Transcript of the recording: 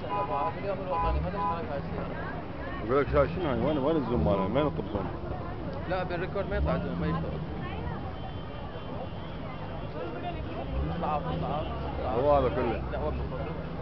هذا اليوم الوطني ما تشترك هاي السيارة. يقول لك شنو هاي؟ وين الزوم ماله؟ وين الطبزون؟ لا بالريكورد ما يطلع زوم، ما يشتغل. ضعف هو هذا كله. لا وقف.